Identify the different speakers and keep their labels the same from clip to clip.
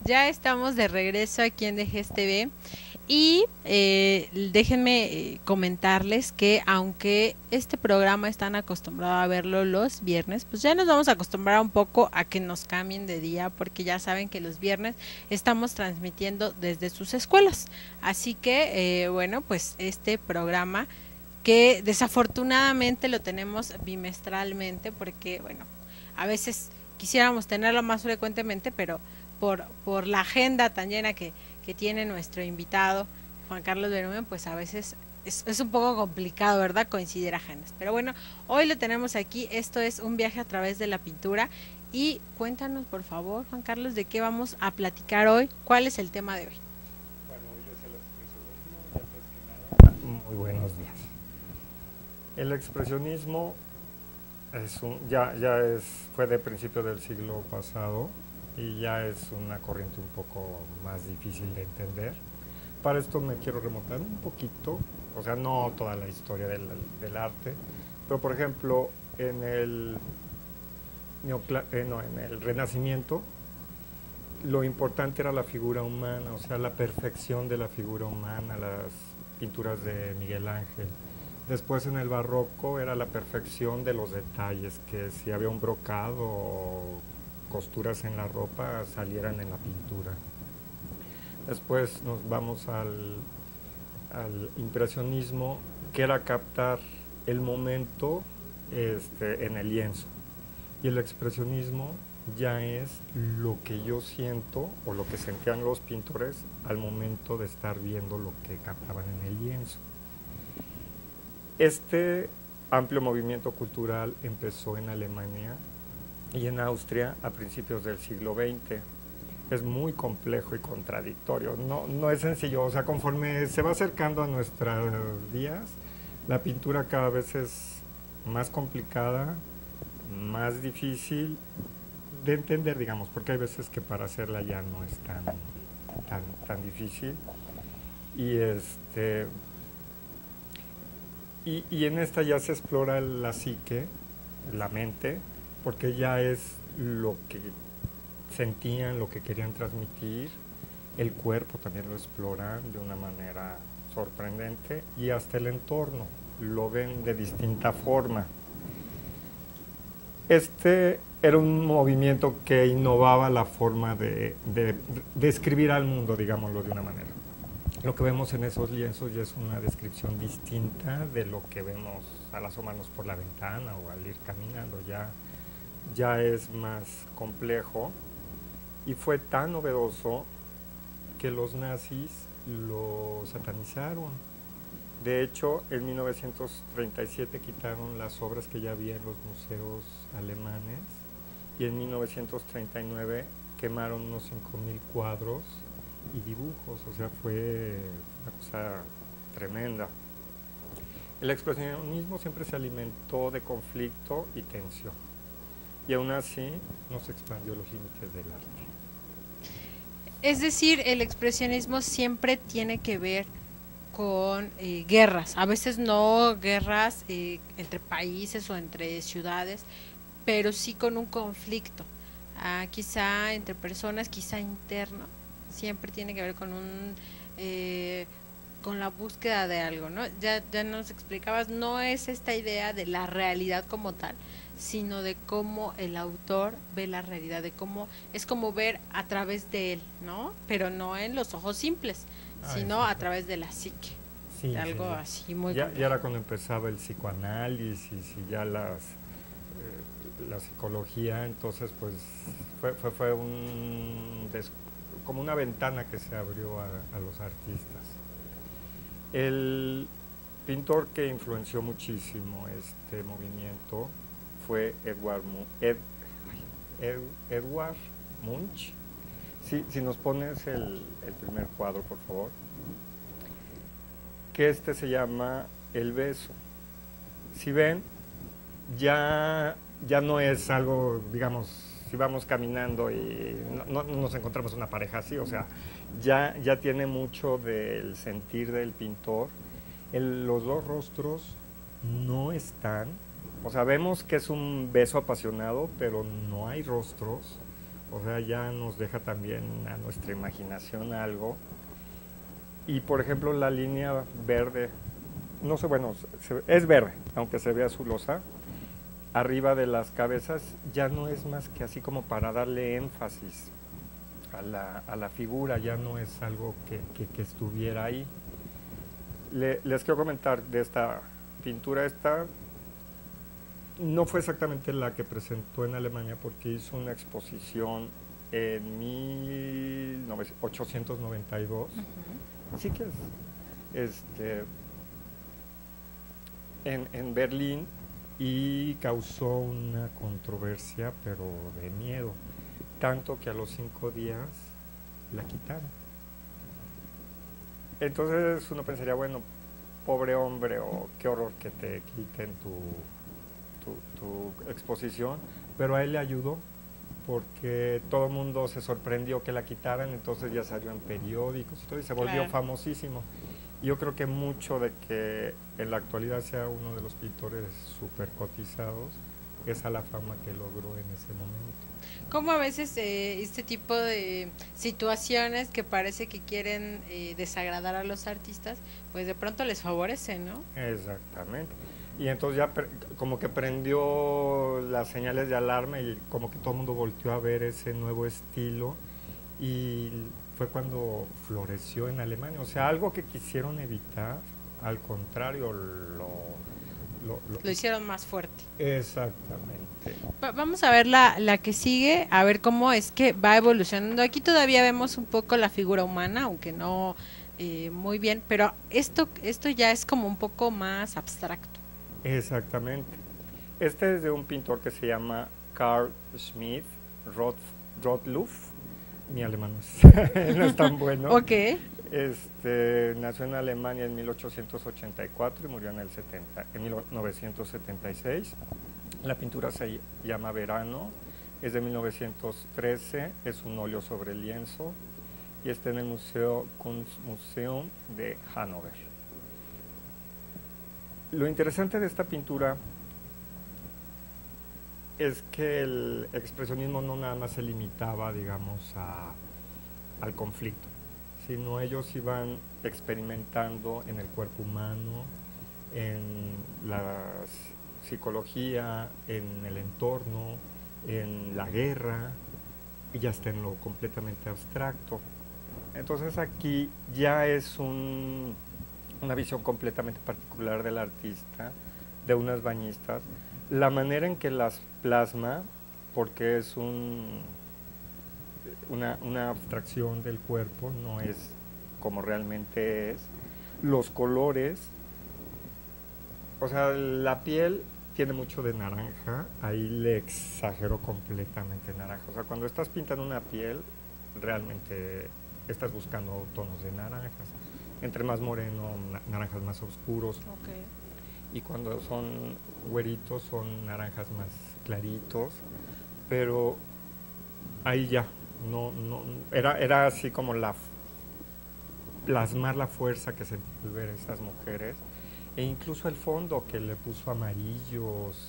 Speaker 1: Ya estamos de regreso aquí en DGS TV y déjenme comentarles que aunque este programa están acostumbrados a verlo los viernes, pues ya nos vamos a acostumbrar un poco a que nos cambien de día porque ya saben que los viernes estamos transmitiendo desde sus escuelas. Así que, bueno, pues este programa que desafortunadamente lo tenemos bimestralmente porque, bueno, a veces quisiéramos tenerlo más frecuentemente, pero por la agenda tan llena que tiene nuestro invitado, Juan Carlos Berumen, pues a veces es un poco complicado, ¿verdad? Coincidir agendas. Pero bueno, hoy lo tenemos aquí, esto es un viaje a través de la pintura. Y cuéntanos, por favor, Juan Carlos, de qué vamos a platicar hoy, cuál es el tema de hoy.
Speaker 2: Bueno, hoy es el expresionismo, y antes que nada, muy buenos días. El expresionismo fue de principio del siglo pasado y ya es una corriente un poco más difícil de entender. Para esto me quiero remontar un poquito, o sea, no toda la historia del arte, pero por ejemplo, en el Renacimiento, lo importante era la figura humana, o sea, la perfección de la figura humana, las pinturas de Miguel Ángel. Después en el barroco era la perfección de los detalles, que si había un brocado o costuras en la ropa salieran en la pintura. Después nos vamos al impresionismo, que era captar el momento en el lienzo. Y el expresionismo ya es lo que yo siento o lo que sentían los pintores al momento de estar viendo lo que captaban en el lienzo. Este amplio movimiento cultural empezó en Alemania y en Austria a principios del siglo XX. Es muy complejo y contradictorio, no es sencillo, o sea, conforme se va acercando a nuestros días, la pintura cada vez es más complicada, más difícil de entender, digamos, porque hay veces que para hacerla ya no es tan difícil. Y, y en esta ya se explora la psique, la mente, porque ya es lo que sentían, lo que querían transmitir. El cuerpo también lo exploran de una manera sorprendente y hasta el entorno lo ven de distinta forma. Este era un movimiento que innovaba la forma de describir al mundo, digámoslo de una manera. Lo que vemos en esos lienzos ya es una descripción distinta de lo que vemos al asomarnos por la ventana o al ir caminando. Ya es más complejo y fue tan novedoso que los nazis lo satanizaron. De hecho, en 1937 quitaron las obras que ya había en los museos alemanes y en 1939 quemaron unos 5.000 cuadros y dibujos, o sea, fue una cosa tremenda. El expresionismo siempre se alimentó de conflicto y tensión, y aún así no se expandió los límites del arte.
Speaker 1: Es decir, el expresionismo siempre tiene que ver con guerras, a veces no guerras entre países o entre ciudades, pero sí con un conflicto, quizá entre personas, quizá interno, siempre tiene que ver con eh, con la búsqueda de algo, ¿no? Ya nos explicabas, no es esta idea de la realidad como tal, sino de cómo el autor ve la realidad, de cómo es como ver a través de él, ¿no? Pero no en los ojos simples,
Speaker 2: Ay,
Speaker 1: sino
Speaker 2: sí,
Speaker 1: a
Speaker 2: sí.
Speaker 1: través de la psique, de
Speaker 2: Sí, sí,
Speaker 1: algo
Speaker 2: sí.
Speaker 1: así muy
Speaker 2: Ya
Speaker 1: complejo.
Speaker 2: era cuando empezaba el psicoanálisis y ya la psicología, entonces pues fue como una ventana que se abrió a los artistas. El pintor que influenció muchísimo este movimiento fue Edward Munch. Si nos pones el primer cuadro, por favor, que este se llama El beso. Si ven, ya no es algo, digamos, si vamos caminando y no nos encontramos una pareja así, o sea, ya tiene mucho del sentir del pintor. Los dos rostros no están, o sea, vemos que es un beso apasionado, pero no hay rostros, o sea, ya nos deja también a nuestra imaginación algo. Y por ejemplo la línea verde, no sé, bueno, es verde, aunque se ve azulosa, arriba de las cabezas ya no es más que así como para darle énfasis a la figura, ya no es algo que estuviera ahí. Les quiero comentar de esta pintura, esta no fue exactamente la que presentó en Alemania porque hizo una exposición en 1892. Sí que es en Berlín, y causó una controversia, pero de miedo, tanto que a los 5 días la quitaron. Entonces uno pensaría, bueno, pobre hombre, o qué horror que te quiten tu exposición, pero a él le ayudó porque todo el mundo se sorprendió que la quitaran, entonces ya salió en periódicos y todo, y se volvió famosísimo. Yo creo que mucho de que en la actualidad sea uno de los pintores súper cotizados es a la fama que logró en ese momento.
Speaker 1: Como a veces este tipo de situaciones que parece que quieren desagradar a los artistas, pues de pronto les favorece, ¿no?
Speaker 2: Exactamente. Y entonces ya como que prendió las señales de alarma y como que todo el mundo volteó a ver ese nuevo estilo, y fue cuando floreció en Alemania. O sea, algo que quisieron evitar, al contrario,
Speaker 1: lo hicieron más fuerte.
Speaker 2: Exactamente.
Speaker 1: Vamos a ver la que sigue, a ver cómo es que va evolucionando. Aquí todavía vemos un poco la figura humana, aunque no muy bien, pero esto ya es como un poco más abstracto.
Speaker 2: Exactamente. Este es de un pintor que se llama Carl Schmidt Rottluff. Mi alemán no es tan bueno.
Speaker 1: Ok.
Speaker 2: Nació en Alemania en 1884 y murió en 1976. La pintura se llama Verano, es de 1913, es un óleo sobre lienzo y está en el Kunstmuseum de Hannover. Lo interesante de esta pintura es que el expresionismo no nada más se limitaba, digamos, al conflicto, sino ellos iban experimentando en el cuerpo humano, en la psicología, en el entorno, en la guerra, y hasta en lo completamente abstracto. Entonces aquí ya es una visión completamente particular del artista, de unas bañistas, la manera en que las plasma, porque es una abstracción del cuerpo, no es como realmente es, los colores, o sea, la piel tiene mucho de naranja, ahí le exagero completamente naranja, o sea, cuando estás pintando una piel, realmente estás buscando tonos de naranjas, entre más moreno, naranjas más oscuros.
Speaker 1: Okay.
Speaker 2: Y cuando son güeritos son naranjas más claritos, pero ahí ya, era así como plasmar la fuerza que sentí al ver esas mujeres, e incluso el fondo que le puso amarillos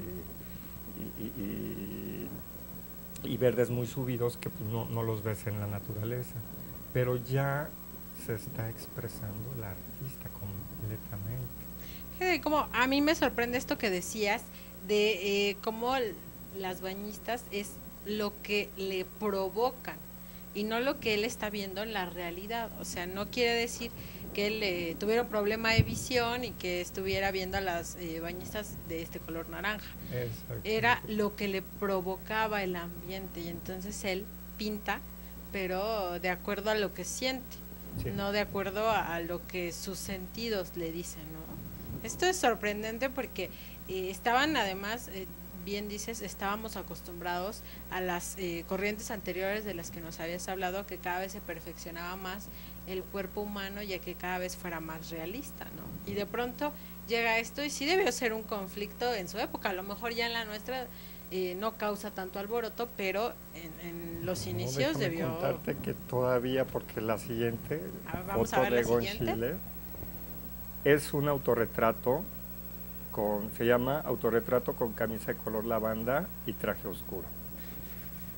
Speaker 2: y verdes muy subidos que pues no los ves en la naturaleza, pero ya se está expresando el artista completamente.
Speaker 1: Como a mí me sorprende esto que decías de cómo las bañistas es lo que le provocan y no lo que él está viendo en la realidad. O sea, no quiere decir que él tuviera un problema de visión y que estuviera viendo a las bañistas de este color naranja. Era lo que le provocaba el ambiente, y entonces él pinta, pero de acuerdo a lo que siente, sí, no de acuerdo a lo que sus sentidos le dicen, ¿no? Esto es sorprendente porque estaban además, bien dices, estábamos acostumbrados a las corrientes anteriores de las que nos habías hablado, que cada vez se perfeccionaba más el cuerpo humano y a que cada vez fuera más realista, ¿no? Y de pronto llega esto y sí debió ser un conflicto en su época, a lo mejor ya en la nuestra no causa tanto alboroto, pero en los inicios debió...
Speaker 2: contarte que todavía, porque la siguiente
Speaker 1: vamos
Speaker 2: foto
Speaker 1: a ver
Speaker 2: de
Speaker 1: la
Speaker 2: Gon
Speaker 1: siguiente.
Speaker 2: Schiele es un autorretrato se llama autorretrato con camisa de color lavanda y traje oscuro.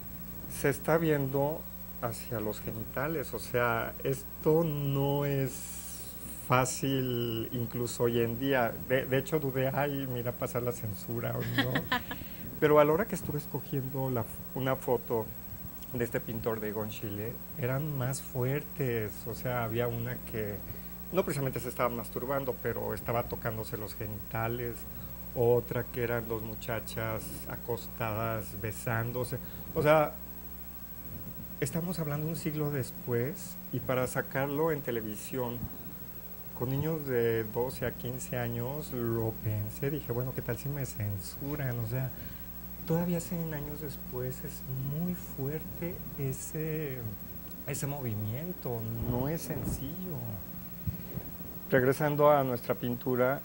Speaker 2: se está viendo hacia los genitales, o sea, esto no es fácil incluso hoy en día. De hecho dudé, ay, mira pasar la censura o no. Pero a la hora que estuve escogiendo una foto de este pintor de Egon Schiele, eran más fuertes, o sea, había una que no precisamente se estaba masturbando, pero estaba tocándose los genitales, otra que eran dos muchachas acostadas besándose, o sea, estamos hablando un siglo después y para sacarlo en televisión con niños de 12 a 15 años lo pensé, dije, bueno, ¿qué tal si me censuran? O sea, todavía 100 años después es muy fuerte ese movimiento, no es sencillo. Regresando a nuestra pintura,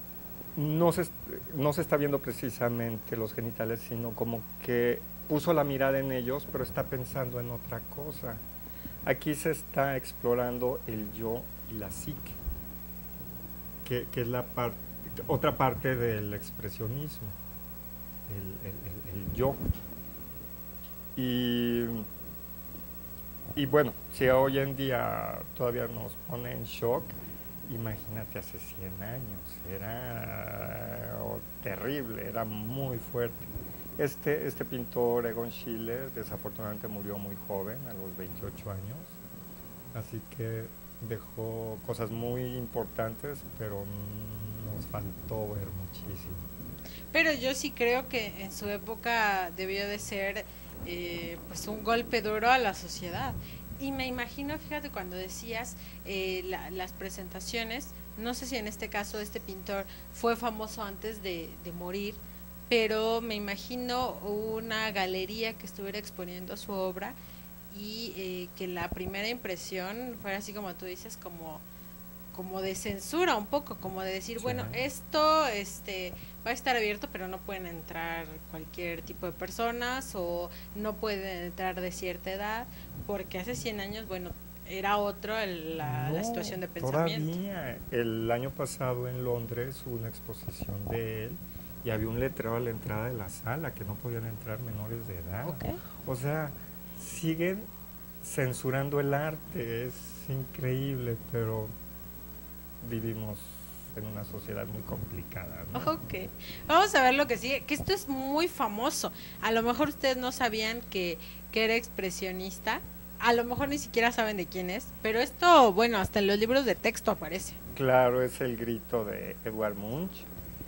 Speaker 2: no se está viendo precisamente los genitales, sino como que puso la mirada en ellos, pero está pensando en otra cosa. Aquí se está explorando el yo y la psique, que es otra parte del expresionismo, el yo. Y bueno, si hoy en día todavía nos pone en shock, imagínate hace 100 años, era terrible, era muy fuerte. Este pintor, Egon Schiele, desafortunadamente murió muy joven, a los 28 años, así que dejó cosas muy importantes, pero nos faltó ver muchísimo.
Speaker 1: Pero yo sí creo que en su época debió de ser pues un golpe duro a la sociedad. Y me imagino, fíjate, cuando decías las presentaciones, no sé si en este caso este pintor fue famoso antes de morir, pero me imagino una galería que estuviera exponiendo su obra y que la primera impresión fuera así como tú dices, como de censura un poco, como de decir,
Speaker 2: Sí.
Speaker 1: bueno, esto va a estar abierto, pero no pueden entrar cualquier tipo de personas o no pueden entrar de cierta edad, porque hace 100 años, bueno, era otro la situación de pensamiento.
Speaker 2: Todavía el año pasado en Londres hubo una exposición de él y había un letrero a la entrada de la sala que no podían entrar menores de edad.
Speaker 1: Okay.
Speaker 2: O sea, siguen censurando el arte, es increíble, pero vivimos en una sociedad muy complicada, ¿no?
Speaker 1: Ok, vamos a ver lo que sigue, que esto es muy famoso. A lo mejor ustedes no sabían que era expresionista, a lo mejor ni siquiera saben de quién es, pero esto, bueno, hasta en los libros de texto aparece.
Speaker 2: Claro, es el grito de Edvard Munch.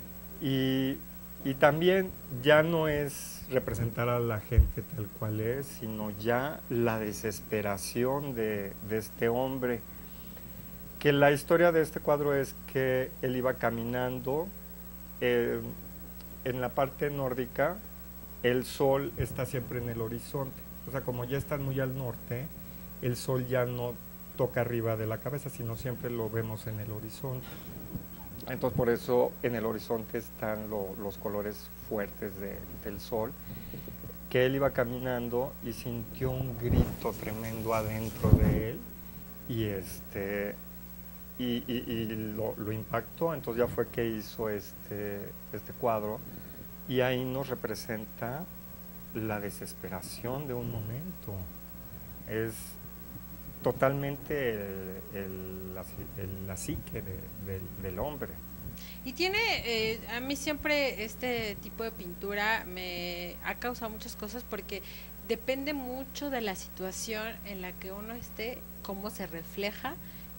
Speaker 2: Y también ya no es representar a la gente tal cual es, sino ya la desesperación de este hombre. Que la historia de este cuadro es que él iba caminando, en la parte nórdica el sol está siempre en el horizonte, o sea, como ya están muy al norte, el sol ya no toca arriba de la cabeza, sino siempre lo vemos en el horizonte. Entonces por eso en el horizonte están los colores fuertes del sol, que él iba caminando y sintió un grito tremendo adentro de él y lo impactó, entonces ya fue que hizo este cuadro y ahí nos representa la desesperación de un momento. Es totalmente la psique del hombre.
Speaker 1: Y tiene, a mí siempre este tipo de pintura me ha causado muchas cosas porque depende mucho de la situación en la que uno esté, cómo se refleja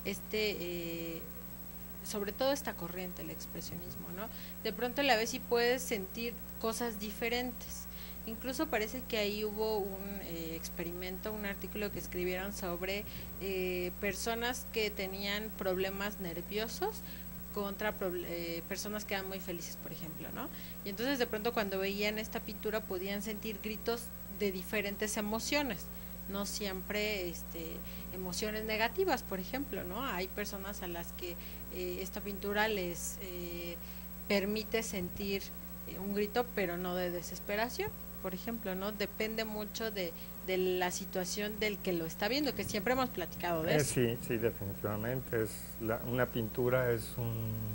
Speaker 1: sobre todo esta corriente, el expresionismo, ¿no? De pronto a la vez sí puedes sentir cosas diferentes. Incluso parece que ahí hubo un experimento, un artículo que escribieron sobre personas que tenían problemas nerviosos contra personas que eran muy felices, por ejemplo, ¿no? Y entonces de pronto cuando veían esta pintura podían sentir gritos de diferentes emociones, no siempre emociones negativas, por ejemplo, ¿no? Hay personas a las que esta pintura les permite sentir un grito, pero no de desesperación, por ejemplo, ¿no? Depende mucho de la situación del que lo está viendo, que siempre hemos platicado de eso.
Speaker 2: Sí, sí, definitivamente. Una pintura es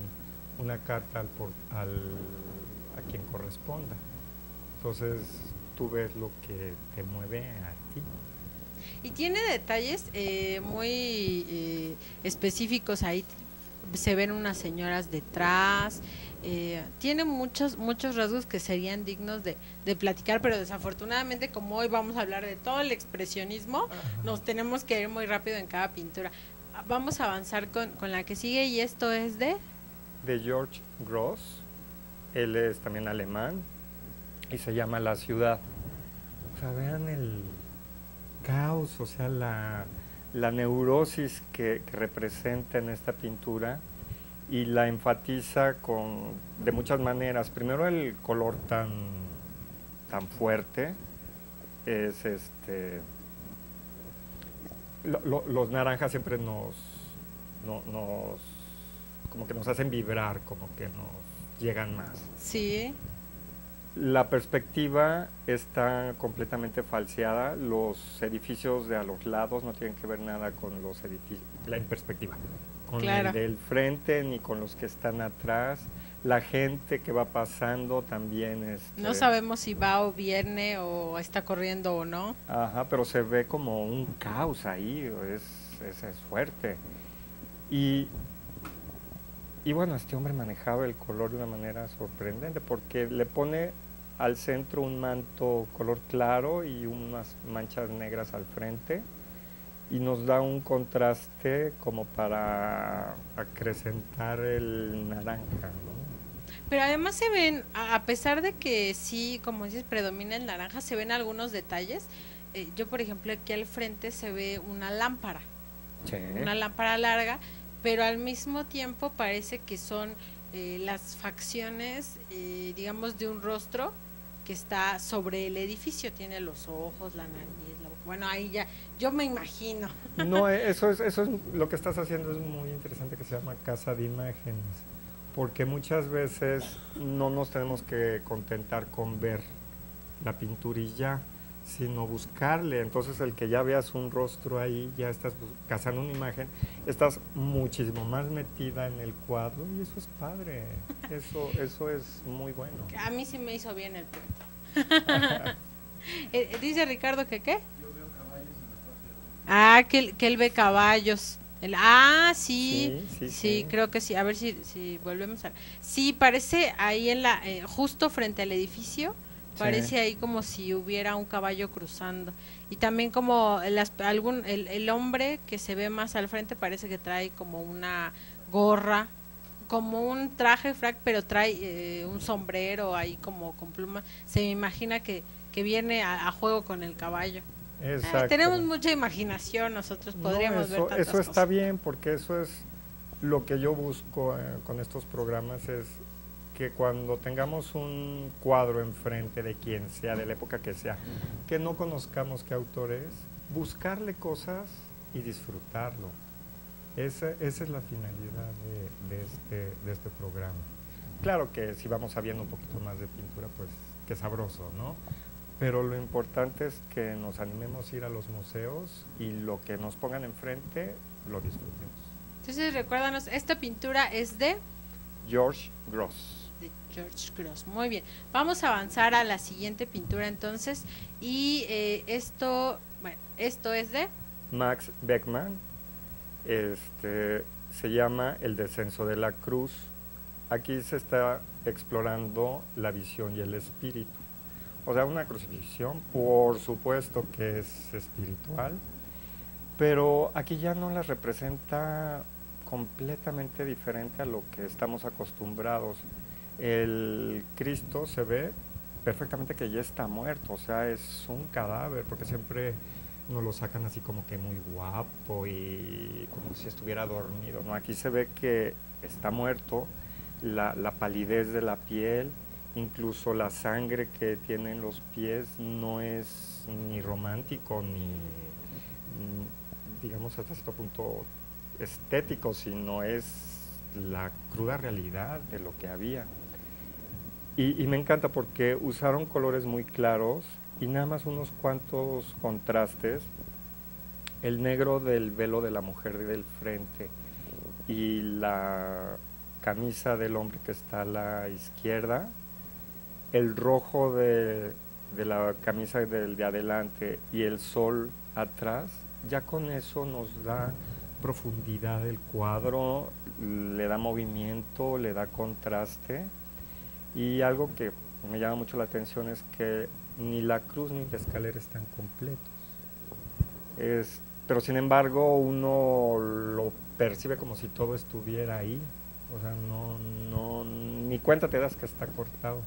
Speaker 2: una carta a quien corresponda. Entonces, tú ves lo que te mueve a ti.
Speaker 1: Y tiene detalles muy específicos ahí. Se ven unas señoras detrás. Tiene muchos rasgos que serían dignos de platicar, pero desafortunadamente, como hoy vamos a hablar de todo el expresionismo, nos tenemos que ir muy rápido en cada pintura. Vamos a avanzar con la que sigue, y esto es de
Speaker 2: George Gross. Él es también alemán y se llama La Ciudad. O sea, vean el caos, o sea, la neurosis que representa en esta pintura, y la enfatiza de muchas maneras. Primero, el color tan fuerte es los naranjas siempre como que nos hacen vibrar, como que nos llegan más.
Speaker 1: Sí.
Speaker 2: La perspectiva está completamente falseada. Los edificios de a los lados no tienen que ver nada con los edificios, en perspectiva, con
Speaker 1: claro.
Speaker 2: el del frente ni con los que están atrás. La gente que va pasando también
Speaker 1: no sabemos si va o viene o está corriendo o no.
Speaker 2: Ajá, pero se ve como un caos ahí, es fuerte. Y bueno, este hombre manejaba el color de una manera sorprendente, porque le pone al centro un manto color claro y unas manchas negras al frente, y nos da un contraste como para acrecentar el naranja, ¿no?
Speaker 1: Pero además se ven, a pesar de que sí, como dices, predomina el naranja, se ven algunos detalles. Yo, por ejemplo, aquí al frente se ve una lámpara,
Speaker 2: Sí.
Speaker 1: Una lámpara larga, pero al mismo tiempo parece que son las facciones, digamos, de un rostro que está sobre el edificio. Tiene los ojos, la nariz, la boca. Bueno, ahí ya, yo me imagino.
Speaker 2: No, eso es lo que estás haciendo, es muy interesante, que se llama casa de imágenes, porque muchas veces no nos tenemos que contentar con ver la pintura y ya, sino buscarle. Entonces, el que ya veas un rostro ahí, ya estás cazando una imagen, estás muchísimo más metida en el cuadro, y eso es padre, eso es muy bueno.
Speaker 1: A mí sí me hizo bien el punto. Dice Ricardo que ¿qué?
Speaker 3: Yo veo caballos en la parte de abajo.
Speaker 1: Que él ve caballos. Sí, creo que sí. A ver si volvemos a... Sí, parece ahí justo frente al edificio. Parece ahí como si hubiera un caballo cruzando. Y también como el hombre que se ve más al frente parece que trae como una gorra, como un traje frac, pero trae un sombrero ahí como con plumas. Se me imagina que viene a juego con el caballo.
Speaker 2: Exacto.
Speaker 1: Tenemos mucha imaginación, nosotros podríamos ver tantas
Speaker 2: eso está
Speaker 1: cosas.
Speaker 2: bien, porque eso es lo que yo busco con estos programas, es que cuando tengamos un cuadro enfrente de quien sea, de la época que sea, que no conozcamos qué autor es, buscarle cosas y disfrutarlo. Esa es la finalidad de este programa. Claro que si vamos sabiendo un poquito más de pintura, pues qué sabroso, ¿no? Pero lo importante es que nos animemos a ir a los museos y lo que nos pongan enfrente lo disfrutemos.
Speaker 1: Entonces recuérdanos, esta pintura es de
Speaker 2: George Gross.
Speaker 1: De George Gross. Muy bien, vamos a avanzar a la siguiente pintura entonces, y esto es de
Speaker 2: Max Beckmann. Se llama El descenso de la cruz. Aquí se está explorando la visión y el espíritu. O sea, una crucifixión, por supuesto que es espiritual, pero aquí ya no la representa completamente diferente a lo que estamos acostumbrados. El Cristo se ve perfectamente que ya está muerto, o sea, es un cadáver, porque siempre nos lo sacan así como que muy guapo y como si estuviera dormido, ¿no? Aquí se ve que está muerto, la palidez de la piel, incluso la sangre que tiene en los pies no es ni romántico ni digamos hasta cierto punto estético, sino es la cruda realidad de lo que había. Y me encanta porque usaron colores muy claros y nada más unos cuantos contrastes. El negro del velo de la mujer del frente y la camisa del hombre que está a la izquierda, el rojo de de la camisa del de adelante y el sol atrás, ya con eso nos da profundidad del cuadro, le da movimiento, le da contraste. Y algo que me llama mucho la atención es que ni la cruz ni la escalera están completos. Pero sin embargo uno lo percibe como si todo estuviera ahí. O sea, ni cuenta te das que está cortado.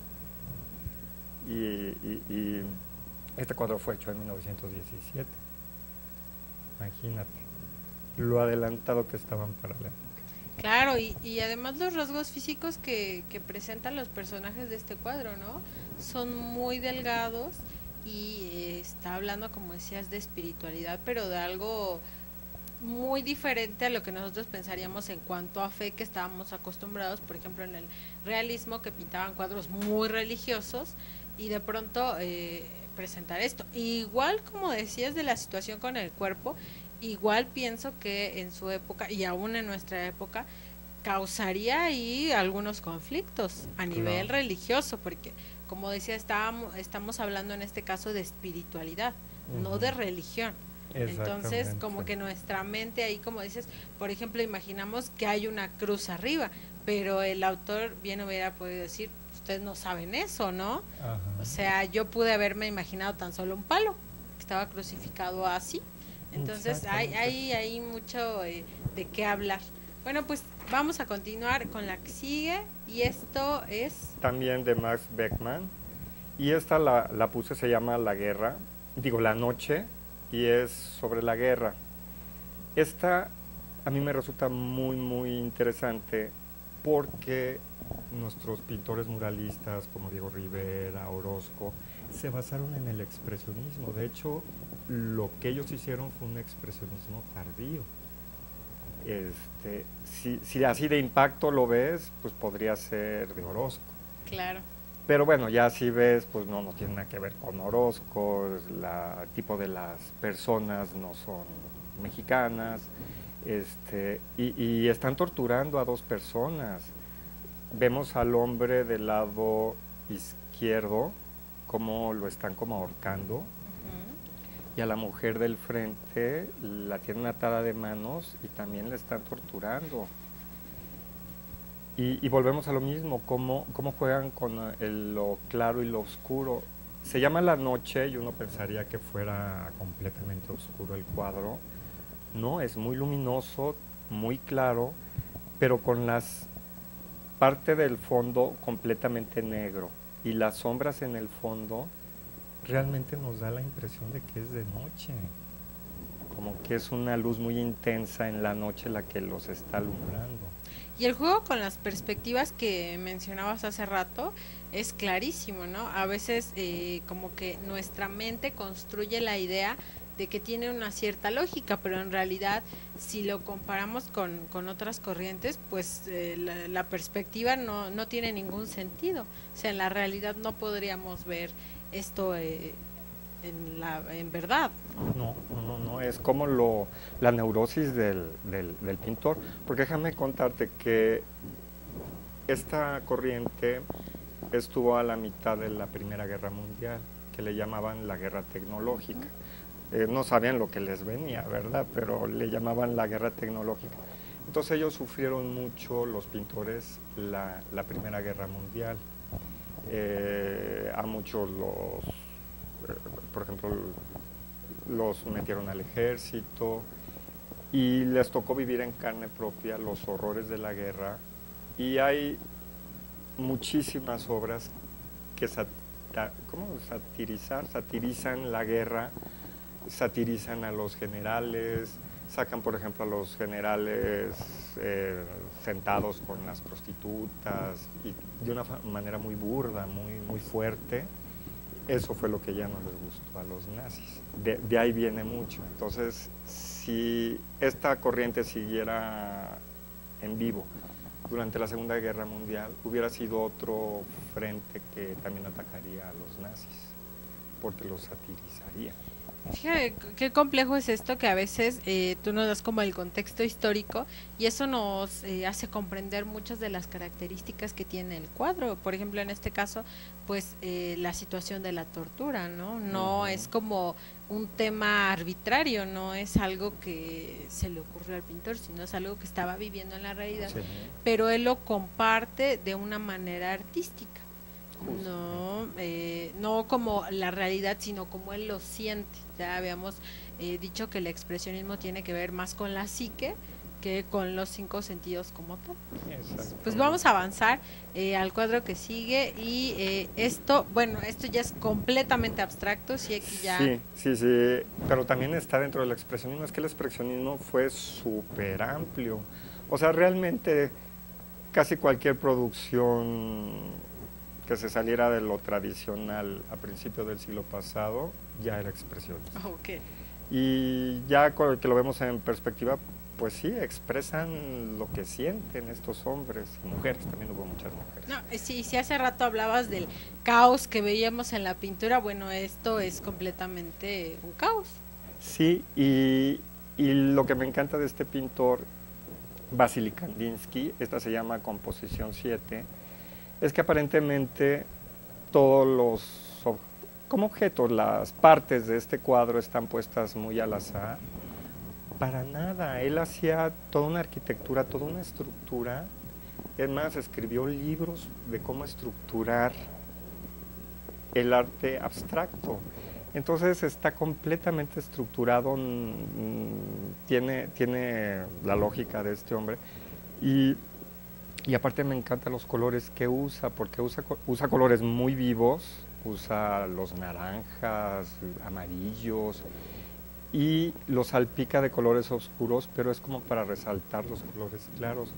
Speaker 2: Y este cuadro fue hecho en 1917. Imagínate lo adelantado que estaban para la época.
Speaker 1: Claro, y además los rasgos físicos que presentan los personajes de este cuadro, ¿no? Son muy delgados y está hablando, como decías, de espiritualidad, pero de algo muy diferente a lo que nosotros pensaríamos en cuanto a fe, que estábamos acostumbrados, por ejemplo, en el realismo, que pintaban cuadros muy religiosos y de pronto presentar esto. Igual, como decías, de la situación con el cuerpo, igual pienso que en su época y aún en nuestra época causaría ahí algunos conflictos a nivel religioso, porque como decía, estamos hablando en este caso de espiritualidad, no de religión. Entonces, como que nuestra mente ahí, como dices, por ejemplo, imaginamos que hay una cruz arriba, pero el autor bien hubiera podido decir, ustedes no saben eso, ¿no?
Speaker 2: Ajá.
Speaker 1: O sea, yo pude haberme imaginado tan solo un palo, que estaba crucificado así. Entonces, hay mucho de qué hablar. Bueno, pues vamos a continuar con la que sigue, y esto es...
Speaker 2: También de Max Beckmann, y esta la puse, se llama La Guerra, La Noche, y es sobre la guerra. Esta a mí me resulta muy, muy interesante porque nuestros pintores muralistas como Diego Rivera, Orozco, se basaron en el expresionismo. De hecho, lo que ellos hicieron fue un expresionismo tardío. Si así de impacto lo ves, pues podría ser de Orozco.
Speaker 1: Claro.
Speaker 2: Pero bueno, ya si ves, pues no tiene nada que ver con Orozco, el tipo de las personas no son mexicanas, y están torturando a dos personas. Vemos al hombre del lado izquierdo, cómo lo están como ahorcando, y a la mujer del frente la tienen atada de manos y también la están torturando. Y volvemos a lo mismo, cómo juegan con lo claro y lo oscuro. Se llama La Noche y uno pensaría que fuera completamente oscuro el cuadro. No, es muy luminoso, muy claro, pero con las parte del fondo completamente negro. Y las sombras en el fondo realmente nos da la impresión de que es de noche. Como que es una luz muy intensa en la noche la que los está alumbrando.
Speaker 1: Y el juego con las perspectivas que mencionabas hace rato es clarísimo, ¿no? A veces como que nuestra mente construye la idea de que tiene una cierta lógica, pero en realidad si lo comparamos con otras corrientes, pues la perspectiva no tiene ningún sentido. O sea, en la realidad no podríamos ver esto en verdad.
Speaker 2: No, es como la neurosis del pintor, porque déjame contarte que esta corriente estuvo a la mitad de la Primera Guerra Mundial, que le llamaban la guerra tecnológica. No sabían lo que les venía, ¿verdad? Pero le llamaban la guerra tecnológica. Entonces ellos sufrieron mucho, los pintores, la Primera Guerra Mundial. A muchos por ejemplo, los metieron al ejército y les tocó vivir en carne propia los horrores de la guerra, y hay muchísimas obras que satirizan la guerra, satirizan a los generales, sacan por ejemplo a los generales sentados con las prostitutas, y de una manera muy burda, muy fuerte. Eso fue lo que ya no les gustó a los nazis. De ahí viene mucho. Entonces, si esta corriente siguiera en vivo durante la Segunda Guerra Mundial, hubiera sido otro frente que también atacaría a los nazis, porque los satirizaría.
Speaker 1: Fíjate qué complejo es esto que a veces tú nos das como el contexto histórico y eso nos hace comprender muchas de las características que tiene el cuadro. Por ejemplo, en este caso, pues la situación de la tortura, ¿no? No es como un tema arbitrario, no es algo que se le ocurrió al pintor, sino es algo que estaba viviendo en la realidad,
Speaker 2: Sí.
Speaker 1: pero él lo comparte de una manera artística. No, no como la realidad, sino como él lo siente. Ya habíamos dicho que el expresionismo tiene que ver más con la psique que con los 5 sentidos como tal. Pues vamos a avanzar al cuadro que sigue y esto, bueno, esto ya es completamente abstracto, sí, aquí ya...
Speaker 2: Sí, pero también está dentro del expresionismo. Es que el expresionismo fue súper amplio. O sea, realmente casi cualquier producción que se saliera de lo tradicional a principios del siglo pasado ya era expresionismo.
Speaker 1: Okay.
Speaker 2: Y ya que lo vemos en perspectiva, pues sí, expresan lo que sienten estos hombres y mujeres, también hubo muchas mujeres.
Speaker 1: No, sí, si hace rato hablabas del caos que veíamos en la pintura, bueno, esto es completamente un caos.
Speaker 2: Sí, y lo que me encanta de este pintor, Vasily Kandinsky, esta se llama Composición 7, es que aparentemente todos los como objetos, las partes de este cuadro están puestas muy al azar. Para nada, él hacía toda una arquitectura, toda una estructura. Es más, escribió libros de cómo estructurar el arte abstracto. Entonces está completamente estructurado, tiene la lógica de este hombre. Y aparte me encantan los colores que usa, porque usa colores muy vivos, usa los naranjas, amarillos, y los salpica de colores oscuros, pero es como para resaltar los colores claros.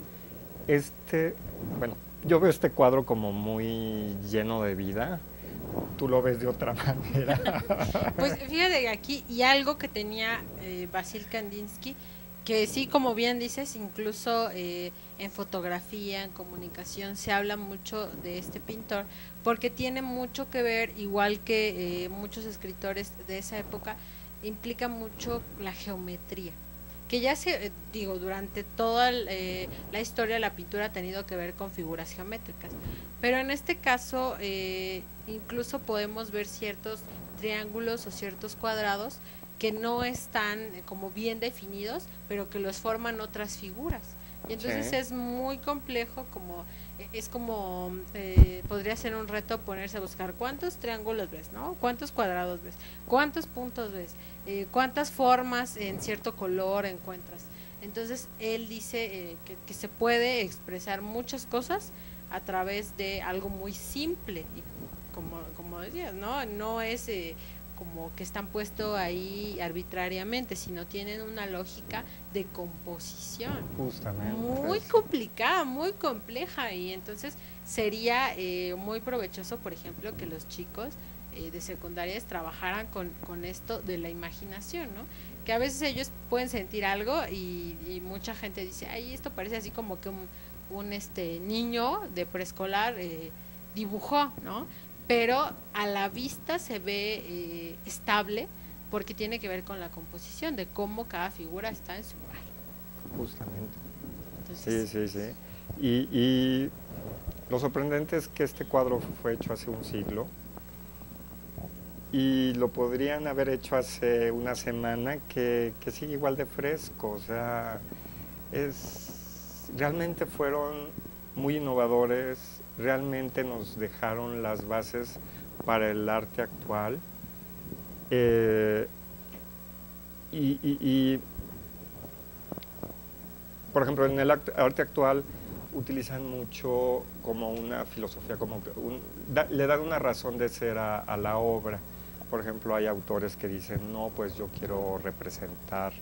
Speaker 2: Bueno, yo veo este cuadro como muy lleno de vida. Tú lo ves de otra manera.
Speaker 1: Pues fíjate que aquí, y algo que tenía Vasily Kandinsky, que sí, como bien dices, incluso en fotografía, en comunicación, se habla mucho de este pintor, porque tiene mucho que ver, igual que muchos escritores de esa época, implica mucho la geometría, que ya digo, durante toda la historia la pintura ha tenido que ver con figuras geométricas, pero en este caso incluso podemos ver ciertos triángulos o ciertos cuadrados que no están como bien definidos, pero que los forman otras figuras. Y entonces sí, es muy complejo, es como podría ser un reto ponerse a buscar cuántos triángulos ves, ¿no? Cuántos cuadrados ves, cuántos puntos ves, cuántas formas en cierto color encuentras. Entonces él dice que se puede expresar muchas cosas a través de algo muy simple, y como decías, no es como que están puestos ahí arbitrariamente, sino tienen una lógica de composición.
Speaker 2: Justamente.
Speaker 1: Muy complicada, muy compleja, y entonces sería muy provechoso, por ejemplo, que los chicos de secundarias trabajaran con esto de la imaginación, ¿no? Que a veces ellos pueden sentir algo y mucha gente dice, ay, esto parece así como que un niño de preescolar dibujó, ¿no? Pero a la vista se ve estable, porque tiene que ver con la composición, de cómo cada figura está en su lugar.
Speaker 2: Justamente.
Speaker 1: Entonces,
Speaker 2: sí. Y lo sorprendente es que este cuadro fue hecho hace un siglo y lo podrían haber hecho hace una semana que sigue igual de fresco. O sea, realmente fueron muy innovadores, realmente nos dejaron las bases para el arte actual. Por ejemplo, en el arte actual utilizan mucho como una filosofía, le dan una razón de ser a la obra. Por ejemplo, hay autores que dicen, no, pues yo quiero representar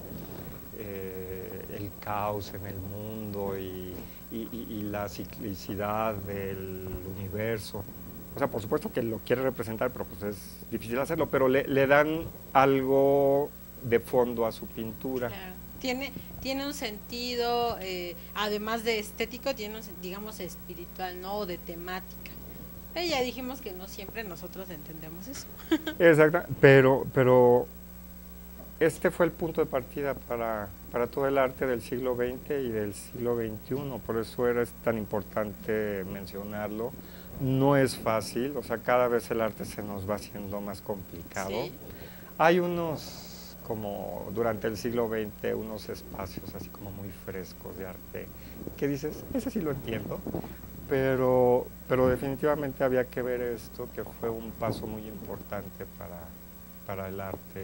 Speaker 2: el caos en el mundo y la ciclicidad del universo. O sea, por supuesto que lo quiere representar, pero pues es difícil hacerlo, pero le dan algo de fondo a su pintura.
Speaker 1: Claro. Tiene un sentido, además de estético, tiene un, digamos, espiritual, ¿no? O de temática. Ya dijimos que no siempre nosotros entendemos eso.
Speaker 2: Exacto, pero este fue el punto de partida para todo el arte del siglo XX y del siglo XXI, por eso era tan importante mencionarlo. No es fácil, o sea, cada vez el arte se nos va haciendo más complicado.
Speaker 1: Sí.
Speaker 2: Hay unos, como durante el siglo XX, unos espacios así como muy frescos de arte, que dices, ese sí lo entiendo, pero definitivamente había que ver esto, que fue un paso muy importante para el arte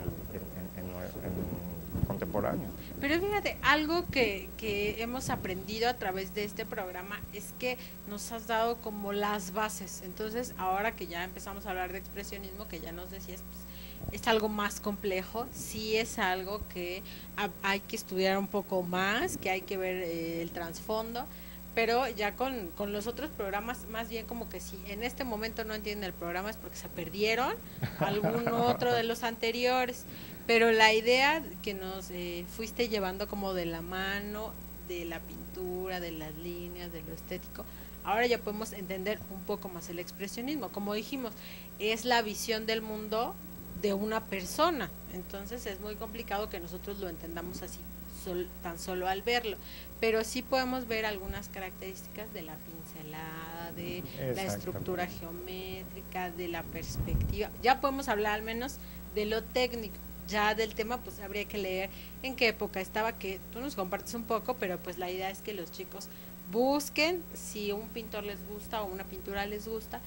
Speaker 2: en contemporáneo.
Speaker 1: Pero fíjate, algo que hemos aprendido a través de este programa es que nos has dado como las bases. Entonces, ahora que ya empezamos a hablar de expresionismo, que ya nos decías, pues, es algo más complejo, sí es algo que hay que estudiar un poco más, que hay que ver el trasfondo. Pero ya con los otros programas, más bien como que si en este momento no entienden el programa es porque se perdieron algún otro de los anteriores. Pero la idea que nos fuiste llevando como de la mano, de la pintura, de las líneas, de lo estético, ahora ya podemos entender un poco más el expresionismo. Como dijimos, es la visión del mundo de una persona. Entonces es muy complicado que nosotros lo entendamos así, tan solo al verlo, pero sí podemos ver algunas características de la pincelada, de la estructura geométrica, de la perspectiva. Ya podemos hablar al menos de lo técnico. Ya del tema pues habría que leer en qué época estaba, que tú nos compartes un poco, pero pues la idea es que los chicos busquen, si un pintor les gusta o una pintura les gusta,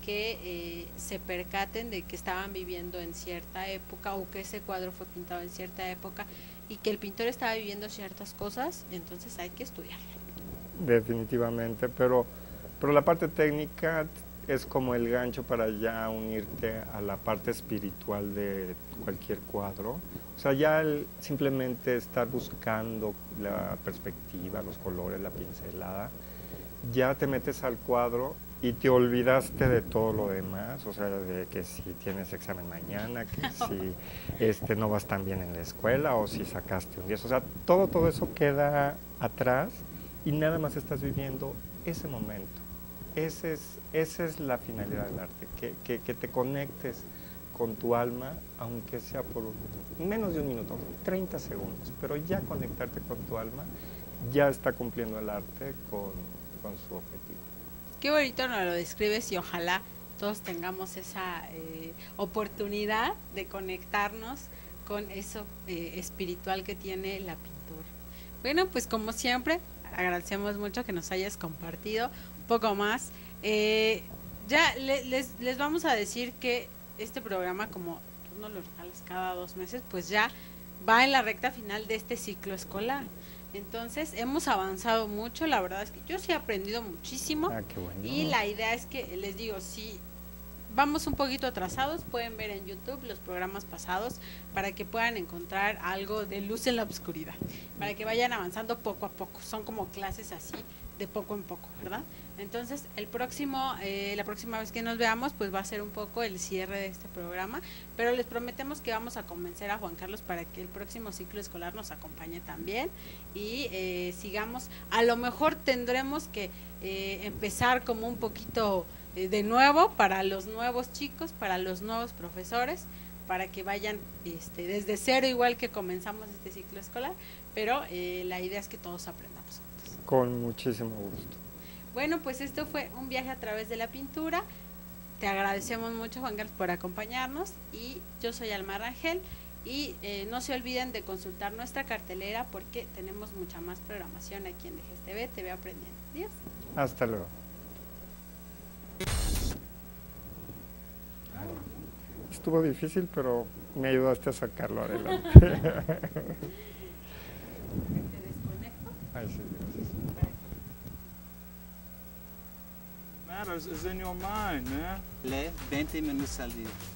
Speaker 1: que se percaten de que estaban viviendo en cierta época o que ese cuadro fue pintado en cierta época y que el pintor estaba viviendo ciertas cosas, entonces hay que estudiarlo.
Speaker 2: Definitivamente, pero la parte técnica es como el gancho para ya unirte a la parte espiritual de cualquier cuadro. O sea, ya simplemente estar buscando la perspectiva, los colores, la pincelada, ya te metes al cuadro y te olvidaste de todo lo demás, o sea, de que si tienes examen mañana, que si no vas tan bien en la escuela o si sacaste un 10, o sea, todo eso queda atrás y nada más estás viviendo ese momento. Esa es la finalidad del arte, que te conectes con tu alma, aunque sea por menos de un minuto, 30 segundos, pero ya conectarte con tu alma, ya está cumpliendo el arte con su objetivo.
Speaker 1: Qué bonito nos lo describes y ojalá todos tengamos esa oportunidad de conectarnos con eso espiritual que tiene la pintura. Bueno, pues como siempre, agradecemos mucho que nos hayas compartido un poco más. Ya les vamos a decir que este programa, como tú nos lo regalas cada 2 meses, pues ya va en la recta final de este ciclo escolar. Entonces hemos avanzado mucho, la verdad es que yo sí he aprendido muchísimo.
Speaker 2: Qué bueno.
Speaker 1: Y la idea es que, les digo, si vamos un poquito atrasados, pueden ver en YouTube los programas pasados para que puedan encontrar algo de luz en la oscuridad, para que vayan avanzando poco a poco. Son como clases así, de poco en poco, ¿verdad? Entonces, la próxima vez que nos veamos, pues va a ser un poco el cierre de este programa, pero les prometemos que vamos a convencer a Juan Carlos para que el próximo ciclo escolar nos acompañe también y sigamos. A lo mejor tendremos que empezar como un poquito de nuevo para los nuevos chicos, para los nuevos profesores, para que vayan desde cero, igual que comenzamos este ciclo escolar, pero la idea es que todos aprendamos juntos.
Speaker 2: Con muchísimo gusto.
Speaker 1: Bueno, pues esto fue un viaje a través de la pintura. Te agradecemos mucho, Juan Carlos, por acompañarnos, y yo soy Alma Rangel, y no se olviden de consultar nuestra cartelera porque tenemos mucha más programación aquí en DGS TV, TV Aprendiendo. Adiós.
Speaker 2: Hasta luego. Estuvo difícil, pero me ayudaste a sacarlo adelante.
Speaker 1: ¿Te desconecto?
Speaker 2: Ay, sí, gracias.
Speaker 3: Matters is in your mind, man.
Speaker 4: Lee 20 minutos al día.